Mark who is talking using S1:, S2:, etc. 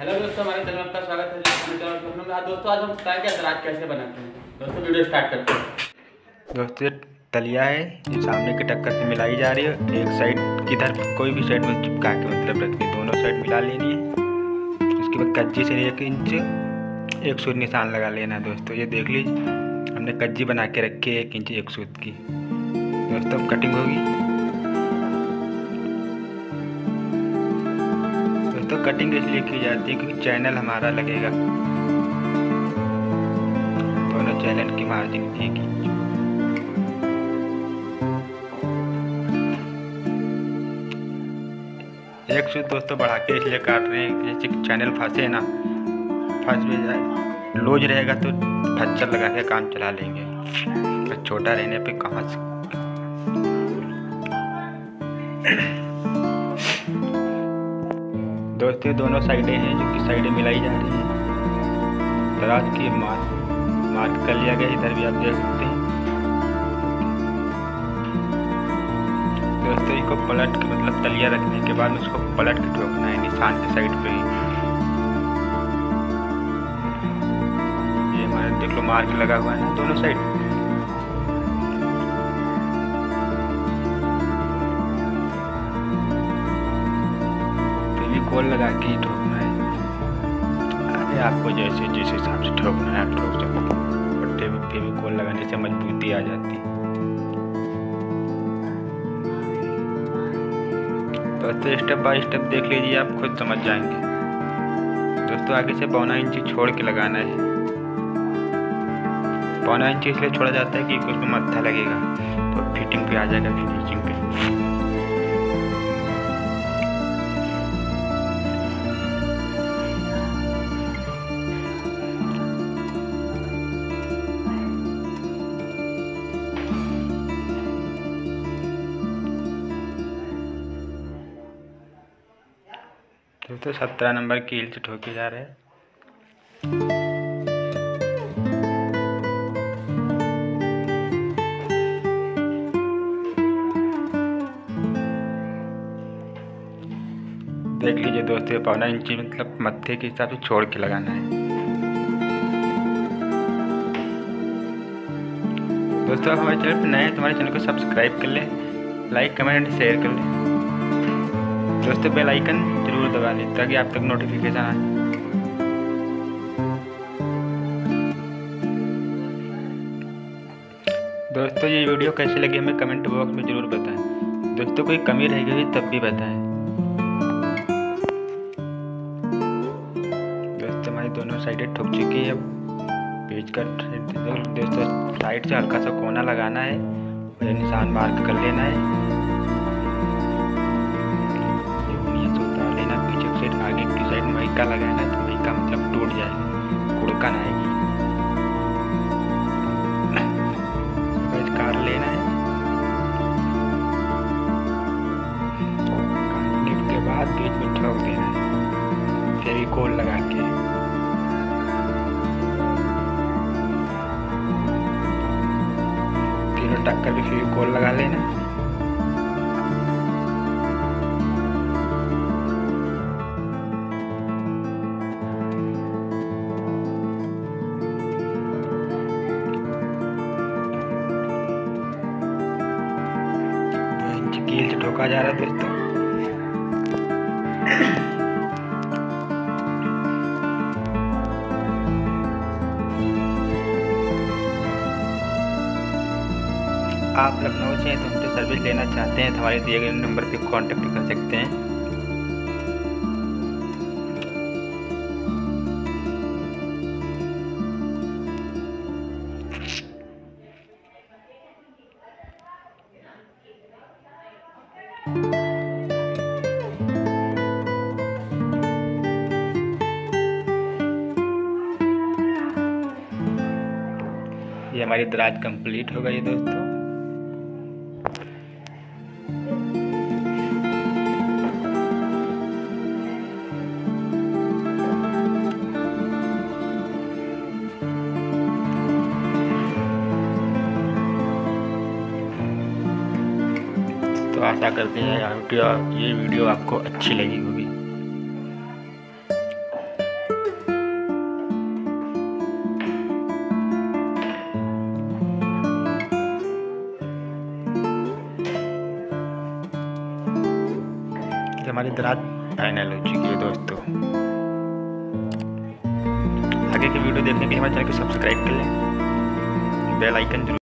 S1: Hello दोस्तों, हमारे channel में आपका स्वागत है। दोस्तों आज हम बताएंगे दराज कैसे बनाते हैं। दोस्तों वीडियो स्टार्ट करते हैं।
S2: दोस्तों तलिया है जो सामने के टक्कर से मिलाई जा रही है। एक साइड किधर कोई भी साइड में चिपका के मतलब रखनी, दोनों साइड मिला लेनी है। उसके बाद कच्ची से 1 इंच 1 सूत निशान लगा लेना है। दोस्तों ये देख लीजिए, हमने कच्ची बना के रखी है 1 इंच 1 सूत की। दोस्तों कटिंग होगी। दोस्तों कटिंग इसलिए की जाती है क्योंकि चैनल हमारा लगेगा, दोनों चैनल की मार्जिन 1 इंच। एक सूत दोस्तों बढ़ा के इसलिए काट रहे हैं, जैसे चैनल फंसे ना, फंस भी जाए। लूज रहेगा तो फच्चर लगा के काम चला लेंगे, तो छोटा रहने पे कहाँ से। दोस्तों दोनों साइडें हैं जो कि साइडें मिलाई जा रही हैं। दराज की मार्क कर लिया गया, इधर भी आप देख सकते हैं। दोस्तों इसको पलट के मतलब तलिया रखने के बाद में उसको पलट के ठोकना है निशान के साइड पे ही। ये हमारा देख लो मार्क लगा हुआ है ना दोनों साइड। फेविकोल लगा के ही ठोकना है। अरे आपको जैसे जिस हिसाब से ठोकना है आप ठोक सकते हैं। पट्टे में फेविकोल लगाने से मजबूती आ जाती है। दोस्तों स्टेप बाय स्टेप देख लीजिए, आप खुद समझ जाएंगे। दोस्तों आगे से 1.25 इंच छोड़ के लगाना है। 1.25 इंच इसलिए छोड़ा जाता है कि उसमें मत्था लगेगा तो फिटिंग पे आ जाएगा, फिनिशिंग पे। दोस्तों 17 नंबर कील से ठोके जा रहे हैं। देख लीजिए दोस्तों 1.25 इंच मतलब मत्थे के हिसाब से छोड़ के लगाना है। दोस्तों आप हमारे चैनल पर नए हैं तो हमारे चैनल को सब्सक्राइब कर लें, लाइक कमेंट एंड शेयर कर लें। दोस्तों बेल आइकन जरूर दबा लें ताकि आप तक नोटिफिकेशन आए। दोस्तों ये वीडियो कैसी लगी हमें कमेंट बॉक्स में ज़रूर बताएं। दोस्तों कोई कमी रह गई तब भी बताएं। दोस्तों हमारी दोनों साइडें ठुक चुकी है। पेज का दोस्तों साइड से हल्का सा कोना लगाना है और निशान मार्क कर लेना है। आगे की साइड महिका लगाना है तो महिका मतलब टूट जाएगी, कुड़कन आएगी। काट लेना है। काटने के बाद बीच में ठोक देना है फेविकोल लगा के। तीनों टक्कर भी फेविकोल लगा लेना। कील से ठोका जा रहा है दोस्तों। आप लखनऊ से हैं तो हमसे सर्विस लेना चाहते हैं तो हमारे दिए गए नंबर पे कांटेक्ट कर सकते हैं। ये हमारी दराज कंप्लीट हो गई दोस्तों। तो आशा करते हैं ये वीडियो आपको अच्छी लगी होगी। ये हमारी दराज फाइनल हो चुकी है दोस्तों। आगे की वीडियो देखने के लिए हमारे चैनल को सब्सक्राइब कर लें, बेल आइकन जरूर